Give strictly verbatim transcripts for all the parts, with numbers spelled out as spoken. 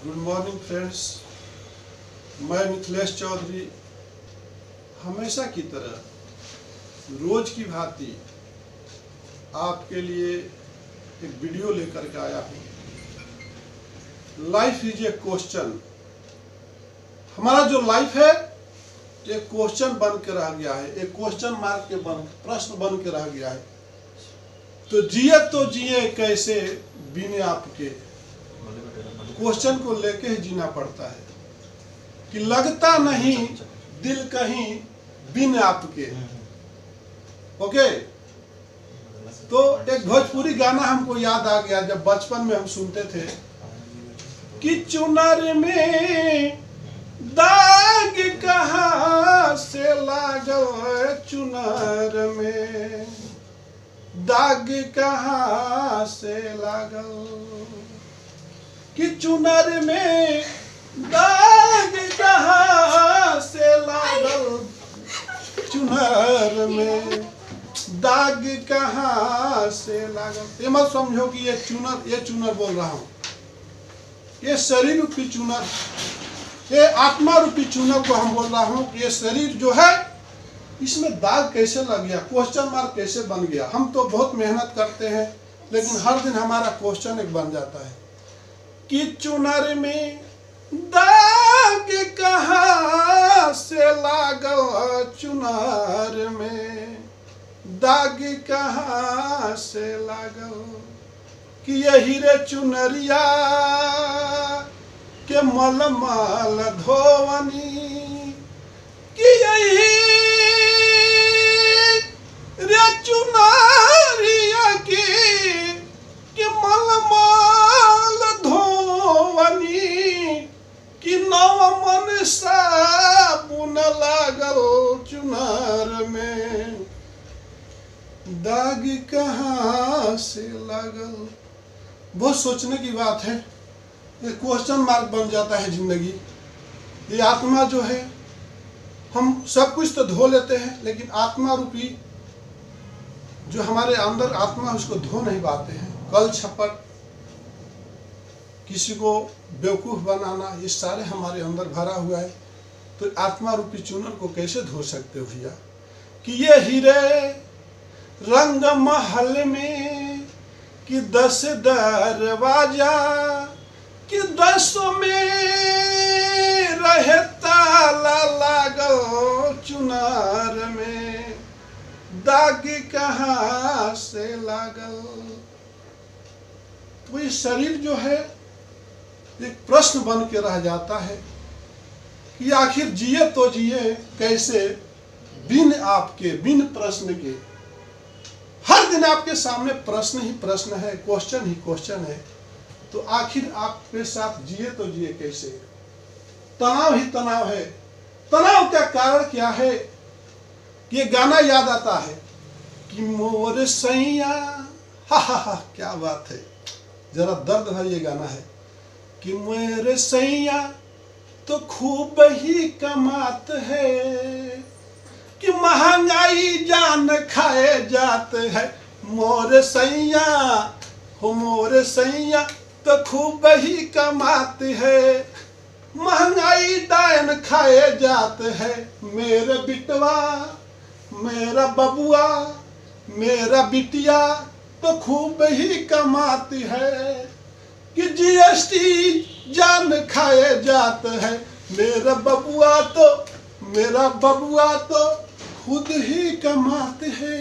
Good morning friends, मैं मिथिलेश चौधरी हमेशा की तरह रोज की भांति आपके लिए एक वीडियो लेकर के आया हूँ। Life is a question. हमारा जो लाइफ है एक क्वेश्चन बन के रह गया है, एक क्वेश्चन मार्क के बन प्रश्न बन के रह गया है। तो जिए तो जिए कैसे बिना आपके, क्वेश्चन को लेके ही जीना पड़ता है कि लगता नहीं दिल कहीं बिन आपके। ओके, तो एक भोजपुरी गाना हमको याद आ गया जब बचपन में हम सुनते थे कि चुनर में दाग कहाँ से लागल, चुनर में दाग कहाँ से लागल, कि चुनर में दाग कहाँ से लागल, चुनर में दाग कहाँ से लागल। ये मत समझो कि ये चुनर ये चुनर बोल रहा हूँ, ये शरीर रूपी चुनर, ये आत्मा रूपी चुनर को हम बोल रहा हूँ कि ये शरीर जो है इसमें दाग कैसे लग गया, क्वेश्चन मार्क कैसे बन गया। हम तो बहुत मेहनत करते हैं लेकिन हर दिन हमारा क्वेश्चन एक बन जाता है कि चुनर में दाग कहाँ से लागल, चुनर में दाग कहाँ से लागल, कि यही रे चुनरिया के मलमल धोवनी, कि यही रे चुनरिया के के मलमल धोवनी, कि नव मन साबुन लागल, चुनर में दाग कहाँ से लागल। बहुत सोचने की बात है, ये क्वेश्चन मार्क बन जाता है जिंदगी। ये आत्मा जो है, हम सब कुछ तो धो लेते हैं लेकिन आत्मा रूपी जो हमारे अंदर आत्मा है उसको धो नहीं पाते हैं। कल छपट, किसी को बेवकूफ़ बनाना, ये सारे हमारे अंदर भरा हुआ है। तो आत्मा रूपी चुनर को कैसे धो सकते हो भैया। कि ये हीरे रंग महल में कि दस दरवाजा, कि दसों में रहे ताला लागल, चुनर में दाग कहाँ से लागल। तो ये शरीर जो है एक प्रश्न बन के रह जाता है कि आखिर जिए तो जिए कैसे बिन आपके, बिन प्रश्न के। हर दिन आपके सामने प्रश्न ही प्रश्न है, क्वेश्चन ही क्वेश्चन है। तो आखिर आपके साथ जिए तो जिए कैसे। तनाव ही तनाव है। तनाव का कारण क्या है। ये गाना याद आता है कि मोर सैया, हा हा हा, क्या बात है, जरा दर्द भरी ये गाना है कि मोर सैया तो खूब ही कमात है, कि महंगाई जान खाए जात है। मोर सैया हो मोर सैया तो खूब ही कमात है, महंगाई डायन खाए जात है। मेरे बिटवा मेरा बबुआ मेरा बिटिया तो खूब ही कमाती है, कि जीएसटी जान खाए जात है। मेरा बबुआ तो मेरा बबुआ तो खुद ही कमाते है,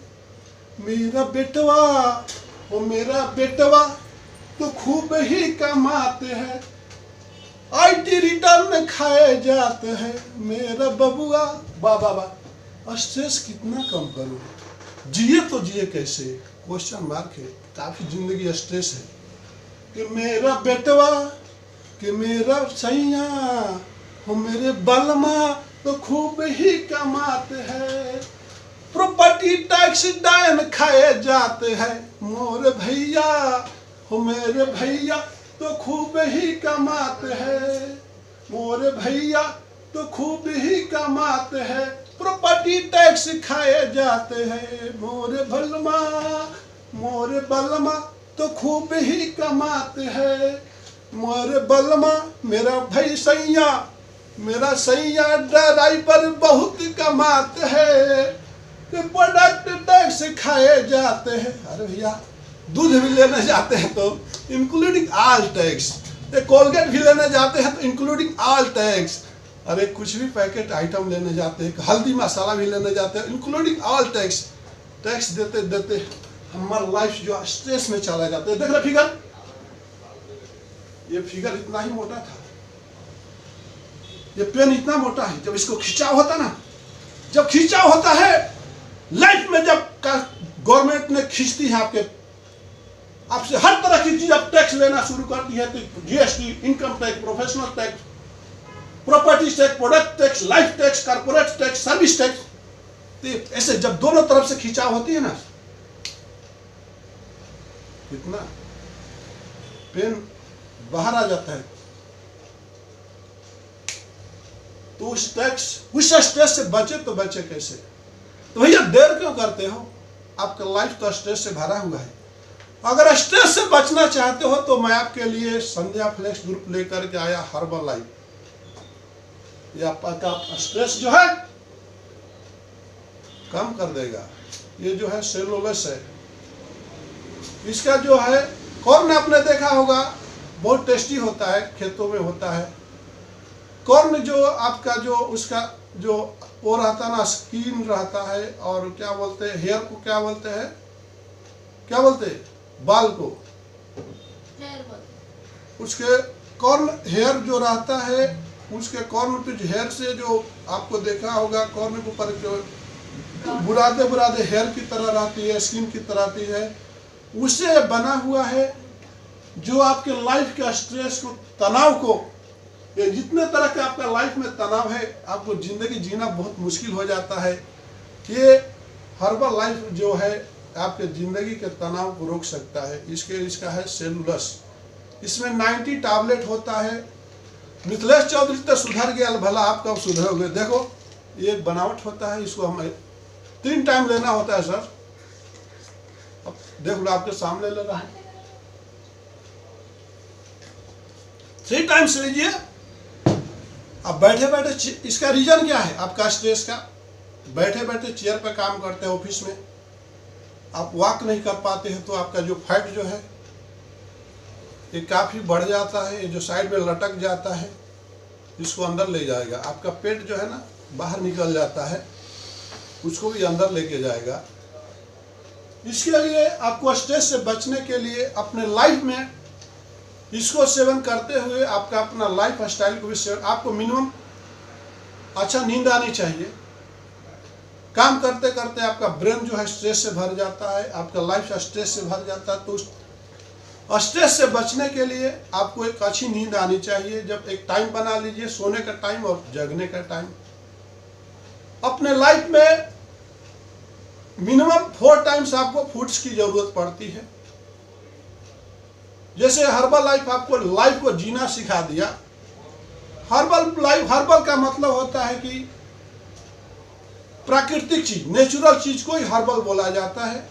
मेरा बेटवा वो मेरा बेटवा तो खूब ही कमाते हैं। आईटी रिटर्न खाए जाते हैं। मेरा बबुआ बा बाबा स्ट्रेस कितना कम करूँ, जिए तो जिए कैसे, क्वेश्चन मार्क है। काफी जिंदगी स्ट्रेस है। कि मेरा बेटवा कि मेरा सैया हो मेरे बलमा तो खूब ही कमाते हैं, प्रॉपर्टी टैक्स डायन खाए जाते हैं। मोर भैया हो मेरे भैया तो खूब ही कमाते हैं, मोर भैया तो खूब ही कमाते हैं, प्रॉपर्टी टैक्स खाए जाते हैं। मोर बलमा मोर बलमा तो खूब ही कमाते हैं, मोरे बलमा मेरा भाई सैया, मेरा सैया ड्राइवर बहुत कमाते हैं, प्रोडक्ट टैक्स खाए जाते हैं। अरे भैया दूध भी लेने जाते हैं तो इंक्लूडिंग ऑल टैक्स, कोलगेट भी लेने जाते हैं तो इंक्लूडिंग ऑल टैक्स। अरे कुछ भी पैकेट आइटम लेने जाते हैं, हल्दी मसाला भी लेने जाते हैं, इंक्लूडिंग ऑल टैक्स। टैक्स देते देते हमारा लाइफ जो स्ट्रेस में चला जाता है। देख रहे फिगर, ये फिगर इतना ही मोटा था, ये पेन इतना मोटा है। जब इसको खिंचाव होता ना, जब खिंचाव होता है लाइफ में, जब गवर्नमेंट ने खींचती है आपके आपसे हर तरह की चीज, अब टैक्स लेना शुरू करती है तो GST, income tax, professional tax, property tax, product tax, life tax, corporate tax, service tax. तो ऐसे जब दोनों तरफ से खिंचाव होती है ना, कितना पेन बाहर आ जाता है। तो उस टैक्स, उस स्ट्रेस से बचे तो बचे कैसे? तो भैया देर क्यों करते हो? आपका लाइफ तो स्ट्रेस से भरा हुआ है। अगर स्ट्रेस से बचना चाहते हो तो मैं आपके लिए संध्या फ्लेक्स ग्रुप लेकर के आया, हर्बल लाइफ। ये आपका स्ट्रेस जो है कम कर देगा। ये जो है सेलुलोस है, इसका जो है कॉर्न आपने देखा होगा, बहुत टेस्टी होता है, खेतों में होता है। कॉर्न जो आपका जो उसका जो वो रहता है ना, स्किन रहता है, और क्या बोलते हैं हेयर को, क्या बोलते हैं, क्या बोलते हैं बाल को, उसके कॉर्न हेयर जो रहता है, उसके कॉर्न पे हेयर से जो आपको देखा होगा, कॉर्न के ऊपर जो बुरादे बुरादे हेयर की तरह रहती है, स्किन की तरह रहती है, उससे बना हुआ है जो आपके लाइफ के स्ट्रेस को, तनाव को, ये जितने तरह के आपका लाइफ में तनाव है, आपको जिंदगी जीना बहुत मुश्किल हो जाता है। ये हर्बल लाइफ जो है आपके जिंदगी के तनाव को रोक सकता है। इसके इसका है सेलुलस, इसमें नब्बे टैबलेट होता है। मिथिलेश चौधरी तो सुधर गया, भला आप कब सुधरोगे? देखो ये एक बनावट होता है, इसको हम तीन टाइम लेना होता है सर। अब देख लो आपके सामने ले रहा है, थ्री टाइम्स लीजिए। अब बैठे बैठे, इसका रीजन क्या है आपका स्ट्रेस का? बैठे बैठे चेयर पे काम करते हैं ऑफिस में, आप वॉक नहीं कर पाते हैं तो आपका जो फैट जो है ये काफ़ी बढ़ जाता है। ये जो साइड में लटक जाता है इसको अंदर ले जाएगा। आपका पेट जो है ना बाहर निकल जाता है, उसको भी अंदर लेके जाएगा। इसके लिए आपको स्ट्रेस से बचने के लिए अपने लाइफ में इसको सेवन करते हुए आपका अपना लाइफ स्टाइल को भी सेवन, आपको मिनिमम अच्छा नींद आनी चाहिए। काम करते करते आपका ब्रेन जो है स्ट्रेस से भर जाता है, आपका लाइफ स्ट्रेस से भर जाता है। तो उस स्ट्रेस से बचने के लिए आपको एक अच्छी नींद आनी चाहिए। जब एक टाइम बना लीजिए सोने का टाइम और जगने का टाइम। अपने लाइफ में मिनिमम फोर टाइम्स आपको फूड्स की जरूरत पड़ती है। जैसे हर्बल लाइफ आपको लाइफ को जीना सिखा दिया। हर्बल लाइफ, हर्बल का मतलब होता है कि प्राकृतिक चीज, नेचुरल चीज को ही हर्बल बोला जाता है।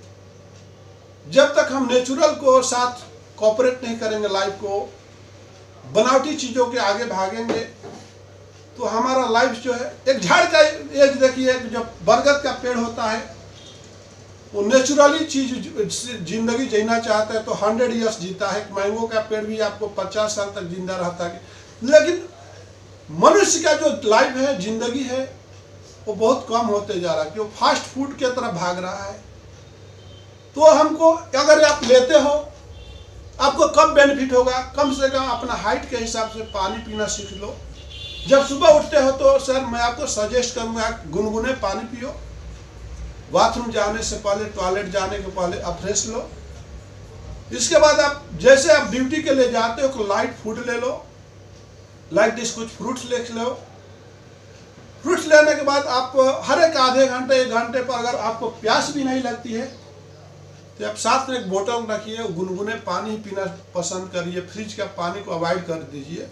जब तक हम नेचुरल को साथ कोऑपरेट नहीं करेंगे, लाइफ को बनावटी चीजों के आगे भागेंगे, तो हमारा लाइफ जो है, एक झाड़ का एज देखिए, जब बरगद का पेड़ होता है वो नेचुरली चीज जिंदगी जीना चाहता है तो हंड्रेड ईयर्स जीता है। मैंगो का पेड़ भी आपको पचास साल तक जिंदा रहता है। लेकिन मनुष्य का जो लाइफ है, जिंदगी है, वो बहुत कम होते जा रहा है, क्यों? फास्ट फूड की तरफ भाग रहा है। तो हमको अगर आप लेते हो, आपको कब बेनिफिट होगा? कम से कम अपना हाइट के हिसाब से पानी पीना सीख लो। जब सुबह उठते हो तो सर मैं आपको सजेस्ट करूंगा गुनगुने पानी पियो। बाथरूम जाने से पहले, टॉयलेट जाने के पहले आप फ्रेश लो। इसके बाद आप जैसे आप ड्यूटी के लिए जाते हो तो लाइट फूड ले लो, लाइक दिस, कुछ फ्रूट्स ले लो। फ्रूट्स लेने के बाद आप हर एक आधे घंटे एक घंटे पर अगर आपको प्यास भी नहीं लगती है तो आप साथ में एक बोतल रखिए, गुनगुने पानी पीना पसंद करिए। फ्रिज का पानी को अवॉइड कर दीजिए।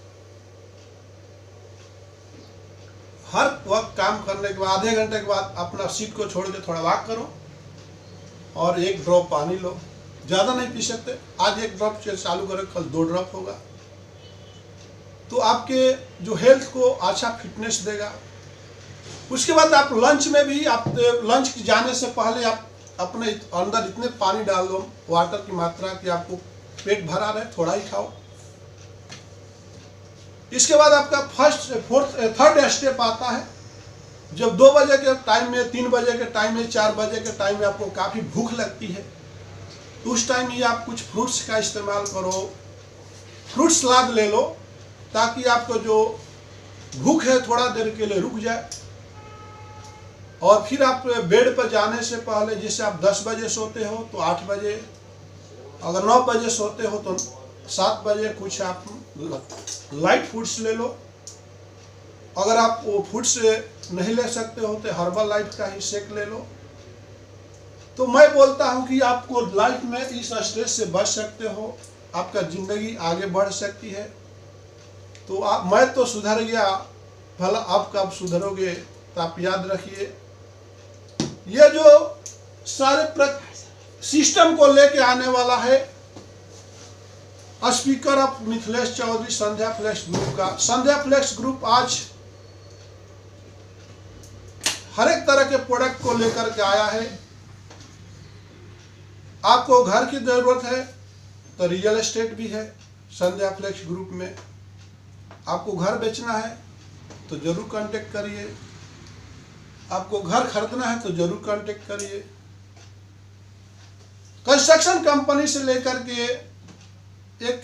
हर वक्त काम करने के बाद आधे घंटे के बाद अपना सीट को छोड़ के थोड़ा वॉक करो और एक ड्रॉप पानी लो। ज़्यादा नहीं पी सकते, आज एक ड्रॉप से चालू करें, कल दो ड्रॉप होगा, तो आपके जो हेल्थ को अच्छा फिटनेस देगा। उसके बाद आप लंच में भी, आप लंच जाने से पहले आप अपने अंदर इतने पानी डाल दो, वाटर की मात्रा, कि आपको पेट भरा रहे, थोड़ा ही खाओ। इसके बाद आपका फर्स्ट फोर्थ थर्ड स्टेप आता है, जब दो बजे के टाइम में, तीन बजे के टाइम में, चार बजे के टाइम में आपको काफ़ी भूख लगती है, तो उस टाइम ये आप कुछ फ्रूट्स का इस्तेमाल करो, फ्रूट सलाद ले लो, ताकि आपको जो भूख है थोड़ा देर के लिए रुक जाए। और फिर आप बेड पर जाने से पहले, जैसे आप दस बजे सोते हो तो आठ बजे, अगर नौ बजे सोते हो तो सात बजे कुछ आप लाइट फूड्स ले लो। अगर आप वो फूड्स नहीं ले सकते हो तो हर्बल लाइफ का ही शेक ले लो। तो मैं बोलता हूँ कि आपको लाइफ में इस स्ट्रेस से बच सकते हो, आपका ज़िंदगी आगे बढ़ सकती है। तो आप, मैं तो सुधर गया, भला आप कब सुधरोगे? तो आप याद रखिए, ये जो सारे सिस्टम को लेके आने वाला है speaker of Mithilesh Chaudhary, Sandhya flex group का। संध्या फ्लेक्स ग्रुप आज हर एक तरह के प्रोडक्ट को लेकर के आया है। आपको घर की जरूरत है तो रियल एस्टेट भी है संध्या फ्लेक्स ग्रुप में। आपको घर बेचना है तो जरूर कांटेक्ट करिए, आपको घर खरीदना है तो जरूर कांटेक्ट करिए। कंस्ट्रक्शन कंपनी से लेकर के एक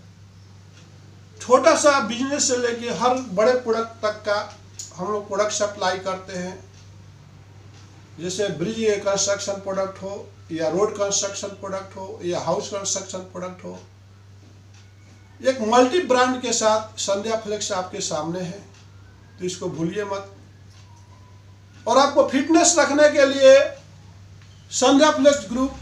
छोटा सा बिजनेस से लेके हर बड़े प्रोडक्ट तक का हम लोग प्रोडक्ट सप्लाई करते हैं। जैसे ब्रिज कंस्ट्रक्शन प्रोडक्ट हो, या रोड कंस्ट्रक्शन प्रोडक्ट हो, या हाउस कंस्ट्रक्शन प्रोडक्ट हो, एक मल्टी ब्रांड के साथ संध्या फ्लेक्स आपके सामने है, तो इसको भूलिए मत। और आपको फिटनेस रखने के लिए संध्या फ्लेक्स ग्रुप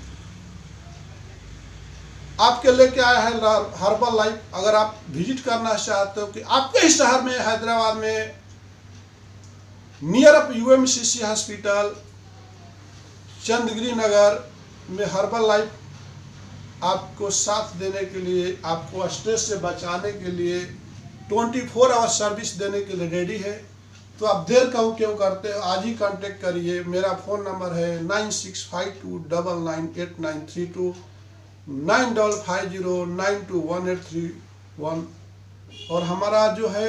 आपके लेके आया है हर्बल लाइफ। अगर आप विजिट करना चाहते हो कि आपके ही शहर में, हैदराबाद में, near up UMCC hospital, Chandragiri Nagar में हर्बल लाइफ आपको साथ देने के लिए, आपको स्ट्रेस से बचाने के लिए चौबीस आवर सर्विस देने के लिए रेडी है। तो आप देर क्यों क्यों करते हो? आज ही कांटेक्ट करिए। मेरा फ़ोन नंबर है nine six five two double nine eight nine three two, nine double five zero nine two one eight three one. और हमारा जो है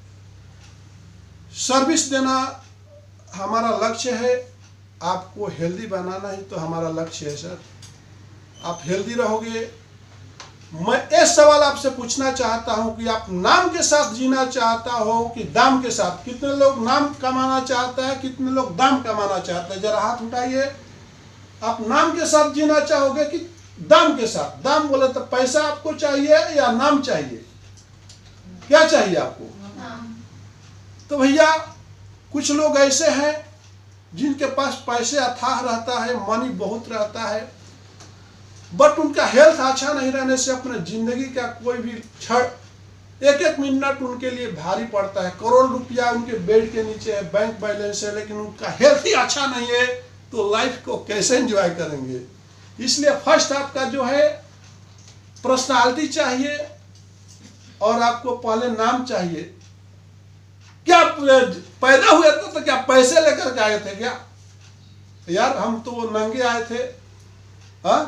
सर्विस देना हमारा लक्ष्य है। आपको हेल्दी बनाना ही तो हमारा लक्ष्य है सर। आप हेल्दी रहोगे। मैं एक सवाल आपसे पूछना चाहता हूं कि आप नाम के साथ जीना चाहता हो कि दाम के साथ? कितने लोग नाम कमाना चाहते हैं, कितने लोग दाम कमाना चाहते हैं? जरा हाथ उठाइए। आप नाम के साथ जीना चाहोगे कि दाम के साथ? दाम बोले तो पैसा आपको चाहिए या नाम चाहिए? क्या चाहिए आपको? तो भैया कुछ लोग ऐसे हैं जिनके पास पैसे अथाह रहता है, मनी बहुत रहता है, बट उनका हेल्थ अच्छा नहीं रहने से अपने जिंदगी का कोई भी क्षण, एक एक मिनट उनके लिए भारी पड़ता है। करोड़ रुपया उनके बेड के नीचे है, बैंक बैलेंस है, लेकिन उनका हेल्थ ही अच्छा नहीं है, तो लाइफ को कैसे एंजॉय करेंगे? इसलिए फर्स्ट आपका जो है पर्सनालिटी चाहिए और आपको पहले नाम चाहिए। क्या पैदा हुए थे तो क्या पैसे लेकर के आए थे क्या? यार हम तो नंगे आए थे। हाँ,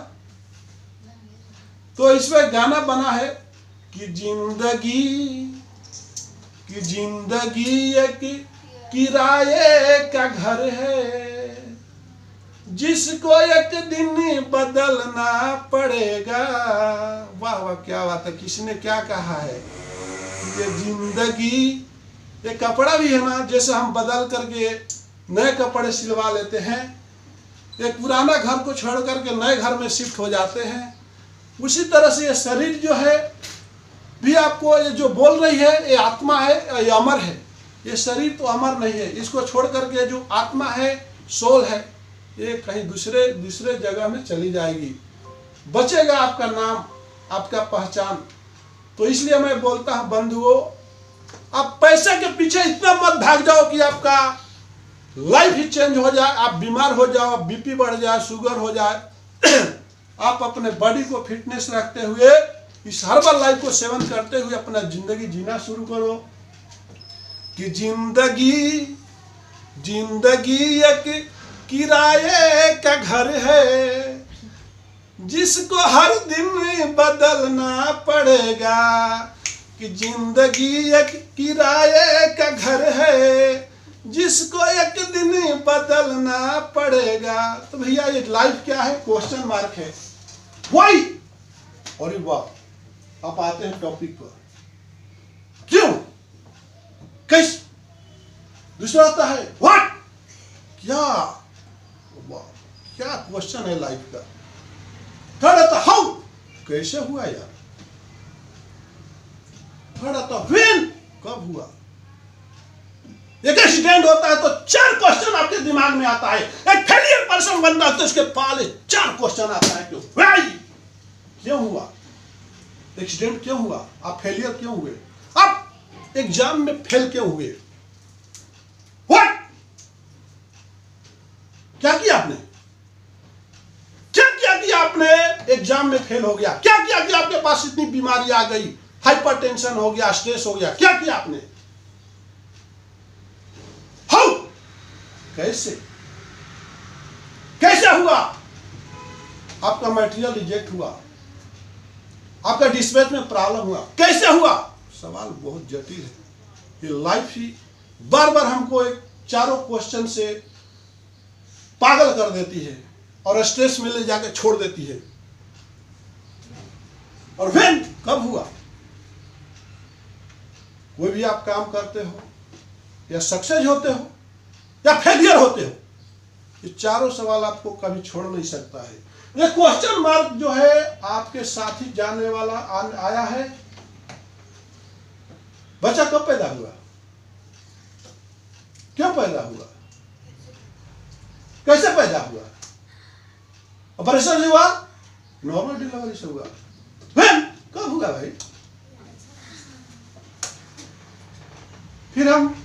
तो इसमें गाना बना है कि जिंदगी कि जिंदगी एक किराए का घर है, जिसको एक दिन बदलना पड़ेगा। वाह वाह, क्या बात है। किसने क्या कहा है? ये जिंदगी, ये कपड़ा भी है ना, जैसे हम बदल करके नए कपड़े सिलवा लेते हैं, एक पुराना घर को छोड़ करके नए घर में शिफ्ट हो जाते हैं, उसी तरह से ये शरीर जो है भी आपको, ये जो बोल रही है ये आत्मा है, ये अमर है। ये शरीर तो अमर नहीं है। इसको छोड़ करके जो आत्मा है, सोल है, ये कहीं दूसरे दूसरे जगह में चली जाएगी। बचेगा आपका नाम, आपका पहचान। तो इसलिए मैं बोलता हूँ बंधुओं, आप पैसे के पीछे इतना मत भाग जाओ कि आपका लाइफ ही चेंज हो जाए, आप बीमार हो जाओ, बीपी बढ़ जाए, शुगर हो जाए। आप अपने बॉडी को फिटनेस रखते हुए इस हर्बल लाइफ को सेवन करते हुए अपना जिंदगी जीना शुरू करो। कि जिंदगी जिंदगी एक किराए का घर है, जिसको हर दिन बदलना पड़ेगा। कि जिंदगी एक किराए का घर है, जिसको एक दिन बदलना पड़ेगा। तो भैया ये लाइफ क्या है? क्वेश्चन मार्क है। वाई और वाह, आप आते हैं टॉपिक पर। क्यों, कैसे? दूसरा आता है व्हाट, क्या? वाह, क्या क्वेश्चन है लाइफ का। थर्ड आता हाउ, कैसे हुआ यार। थर्ड आता व्हेन, कब हुआ। एक एक्सीडेंट होता है तो चार क्वेश्चन आपके दिमाग में आता है। एक फेलियर पर्सन बनना है तो उसके पहले चार क्वेश्चन आता है। क्यों? व्हाई, क्यों हुआ। एक्सीडेंट क्यों हुआ, आप फेलियर क्यों हुए, आप एग्जाम में फेल क्यों हुए। व्हाट, क्या किया आपने, क्या किया कि आपने एग्जाम में फेल हो गया, क्या किया कि आपके पास इतनी बीमारी आ गई, हाइपरटेंशन हो गया, स्ट्रेस हो गया, क्या किया आपने। हाउ, कैसे, कैसे हुआ। आपका मटेरियल रिजेक्ट हुआ, आपका डिस्पैच में प्रॉब्लम हुआ, कैसे हुआ। सवाल बहुत जटिल है। ये लाइफ ही बार बार हमको एक चारों क्वेश्चन से पागल कर देती है और स्ट्रेस में ले जाकर छोड़ देती है। और व्हेन, कब हुआ। कोई भी आप काम करते हो या सक्सेस होते हो या फेलियर होते हो, ये चारों सवाल आपको कभी छोड़ नहीं सकता है। ये क्वेश्चन मार्क जो है आपके साथ ही जाने वाला आया है। बच्चा कब पैदा हुआ, क्यों पैदा हुआ, कैसे पैदा हुआ, ऑपरेशन से हुआ, नॉर्मल डिलीवरी से हुआ, व्हेन, कब हुआ भाई। फिर हम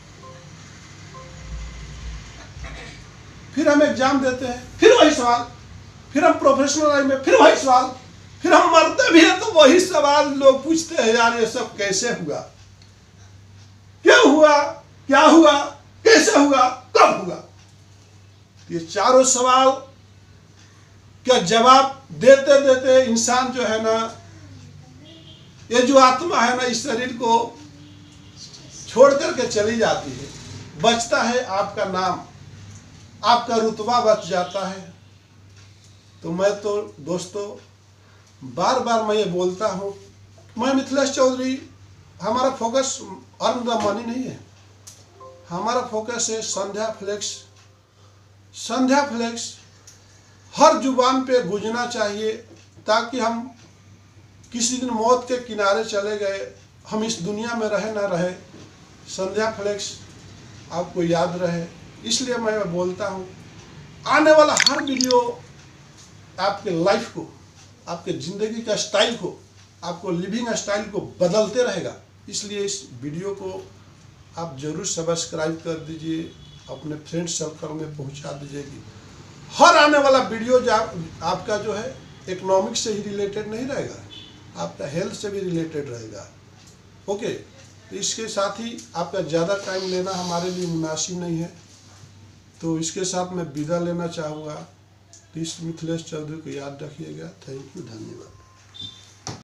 फिर हम एग्जाम देते हैं, फिर वही सवाल, फिर हम प्रोफेशनल लाइफ में फिर वही सवाल, फिर हम मरते भी हैं तो वही सवाल लोग पूछते हैं। यार ये सब कैसे हुआ, क्यों हुआ, क्या हुआ, कैसे हुआ, कब हुआ। ये चारों सवाल का जवाब देते देते इंसान जो है ना, ये जो आत्मा है ना, इस शरीर को छोड़ करके चली जाती है। बचता है आपका नाम, आपका रुतबा बच जाता है। तो मैं तो दोस्तों बार बार मैं ये बोलता हूँ, मैं मिथिलेश चौधरी, हमारा फोकस अर्न द मनी नहीं है, हमारा फोकस है संध्या फ्लेक्स। संध्या फ्लेक्स हर जुबान पे गूंजना चाहिए, ताकि हम किसी दिन मौत के किनारे चले गए, हम इस दुनिया में रहे ना रहे, संध्या फ्लेक्स आपको याद रहे। इसलिए मैं बोलता हूँ, आने वाला हर वीडियो आपके लाइफ को, आपके ज़िंदगी का स्टाइल को, आपको लिविंग स्टाइल को बदलते रहेगा। इसलिए इस वीडियो को आप जरूर सब्सक्राइब कर दीजिए, अपने फ्रेंड सर्कल में पहुंचा दीजिएगी। हर आने वाला वीडियो जो आप, आपका जो है इकोनॉमिक्स से ही रिलेटेड नहीं रहेगा, आपका हेल्थ से भी रिलेटेड रहेगा। ओके, तो इसके साथ ही आपका ज़्यादा टाइम लेना हमारे लिए मुनासिब नहीं है, तो इसके साथ मैं विदा लेना चाहूँगा। तो इस मिथिलेश चौधरी को याद रखिएगा। थैंक यू, धन्यवाद।